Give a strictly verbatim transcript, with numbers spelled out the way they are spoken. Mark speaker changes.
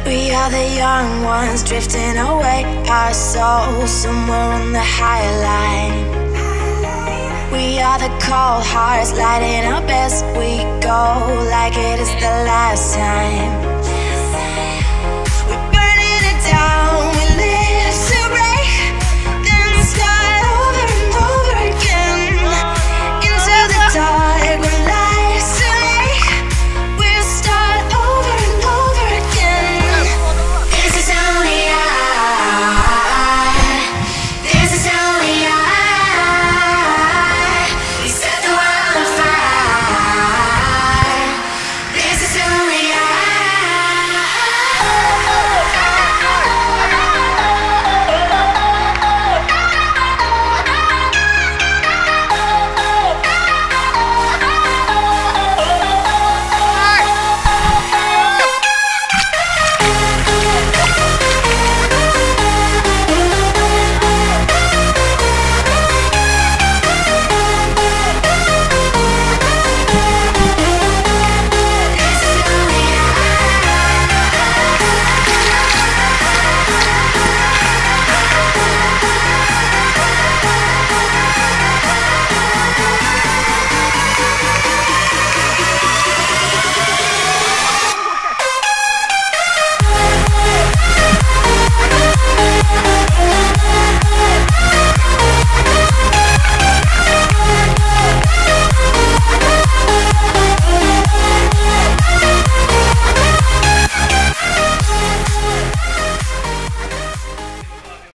Speaker 1: We are the young ones drifting away, our souls somewhere on the higher line. We are the cold hearts lighting our best. We go like it is the last time.